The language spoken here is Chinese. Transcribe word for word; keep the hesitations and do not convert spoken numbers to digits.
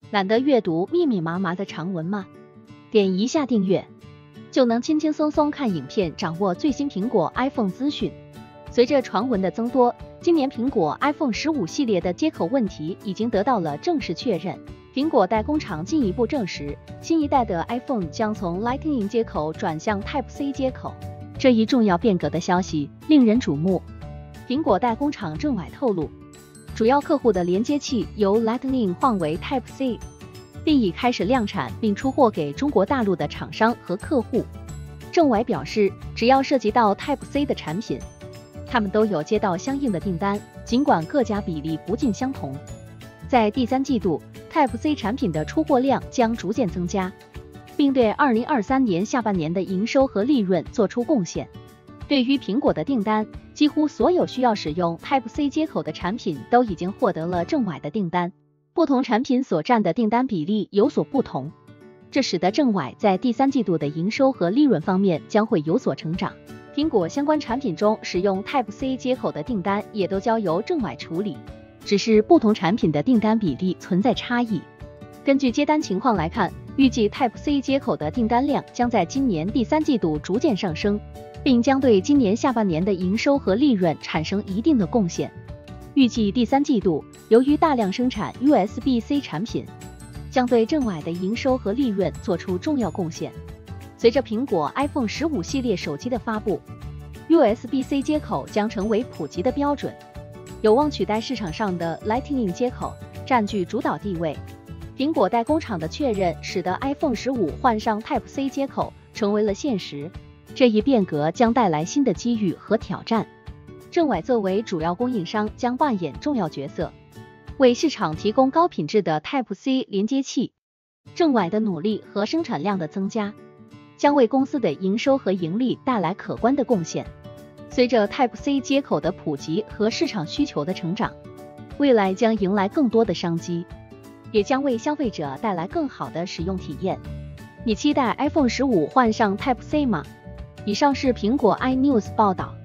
懒得阅读密密麻麻的长文吗？点一下订阅，就能轻轻松松看影片，掌握最新苹果 iPhone 资讯。随着传闻的增多，今年苹果 iPhone 十五系列的接口问题已经得到了正式确认。苹果代工厂进一步证实，新一代的 iPhone 将从 Lightning 接口转向 Type-C 接口。这一重要变革的消息令人瞩目。苹果代工厂正崴透露，主要客户的连接器由 Lightning 换为 Type-C， 并已开始量产并出货给中国大陆的厂商和客户。正崴表示，只要涉及到 Type-C 的产品，他们都有接到相应的订单，尽管各家比例不尽相同。在第三季度 Type-C 产品的出货量将逐渐增加，并对二零二三年下半年的营收和利润做出贡献。对于苹果的订单，几乎所有需要使用 Type-C 接口的产品都已经获得了正崴的订单，不同产品所占的订单比例有所不同，这使得正崴在第三季度的营收和利润方面将会有所成长。苹果相关产品中使用 Type-C 接口的订单也都交由正崴处理，只是不同产品的订单比例存在差异。根据接单情况来看，预计 Type-C 接口的订单量将在今年第三季度逐渐上升，并将对今年下半年的营收和利润产生一定的贡献。预计第三季度，由于大量生产 U S B-C 产品，将对正崴的营收和利润做出重要贡献。随着苹果 iPhone 十五系列手机的发布， U S B-C 接口将成为普及的标准，有望取代市场上的 Lightning 接口，占据主导地位。苹果代工厂的确认使得 iPhone 十五换上 Type-C 接口成为了现实，这一变革将带来新的机遇和挑战。正崴作为主要供应商将扮演重要角色，为市场提供高品质的 Type-C 连接器。正崴的努力和生产量的增加，将为公司的营收和盈利带来可观的贡献。随着 Type-C 接口的普及和市场需求的成长，未来将迎来更多的商机，也将为消费者带来更好的使用体验。你期待 iPhone 十五换上 Type-C 吗？以上是苹果 iNews 报道。